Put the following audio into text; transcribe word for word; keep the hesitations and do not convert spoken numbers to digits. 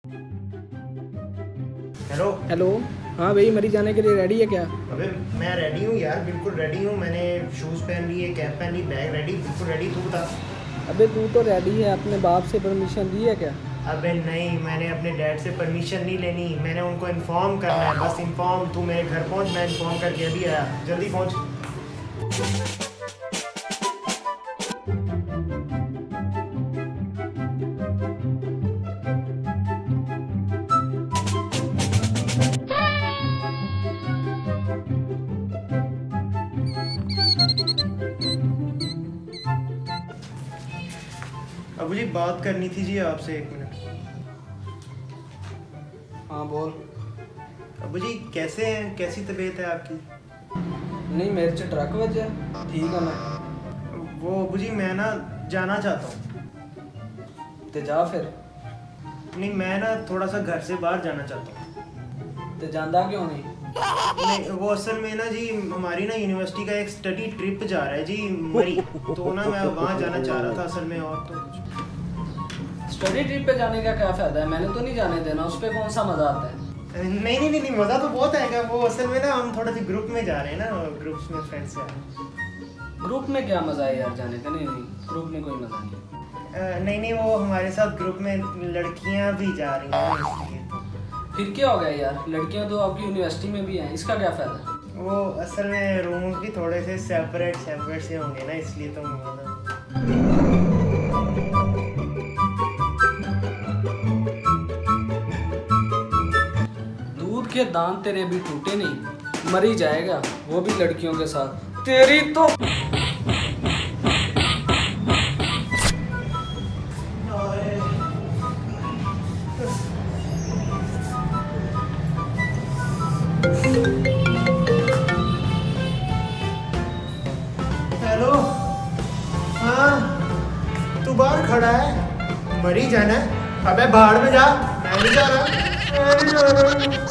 Hello hello. हाँ भाई, मरी जाने के लिए रेडी है क्या? अबे मैं रेडी हूँ यार, बिल्कुल रेडी हूँ। मैंने शूज़ पहन लिए, कैप पहन ली, बैग रेडी, बिल्कुल रेडी। तू बता। अबे तू तो रेडी है, अपने बाप से परमिशन ली है क्या? अबे नहीं, मैंने अपने डैड से परमिशन नहीं लेनी, मैंने उनको इन्फॉर्म करना है, बस इन्फॉर्म। तू मेरे घर पहुँच, मैं इन्फॉर्म करके अभी आया, जल्दी पहुँच। अबू जी बात करनी थी जी आपसे, एक मिनट। हाँ बोल। अबू जी कैसे हैं, कैसी तबीयत है आपकी? नहीं, मेरे से ट्रक वजह ठीक है मैं। वो अबू जी मैं ना जाना चाहता हूँ। तो जा फिर। नहीं मैं ना थोड़ा सा घर से बाहर जाना चाहता हूँ। तो जाना क्यों नहीं? नहीं वो असल में ना जी हमारी ना यूनिवर्सिटी का एक स्टडी ट्रिप जा रहा है जी, मरी, तो ना मैं वहाँ जाना चाह रहा था असल में। और तो स्टडी ट्रिप पे जाने का क्या फायदा है? मैंने तो नहीं जाने देना, उस पर कौन सा मजा आता है? नहीं नहीं नहीं, नहीं मज़ा तो बहुत आएगा। वो असल में ना हम थोड़ा सा ग्रुप में जा रहे हैं ना, ग्रुप्स में फ्रेंड्स जा रहे हैं। ग्रुप में क्या मजा है यार जाने का? नहीं नहीं, ग्रुप में कोई मजा नहीं। नहीं नहीं, वो हमारे साथ ग्रुप में लड़कियां भी जा रही हैं इसलिए। फिर क्या हो गया यार, लड़कियां तो आपकी यूनिवर्सिटी में भी हैं, इसका क्या फायदा? वो असल में रूम्स भी थोड़े से सेपरेट सेपरेट से होंगे ना, इसलिए तो दूध के दांत तेरे भी टूटे नहीं, मरी जाएगा वो भी लड़कियों के साथ। तेरी तो हेलो। हाँ तू बाहर खड़ा है, मरी जाना है? अबे बाहर में जा, मैं नहीं जा रहा।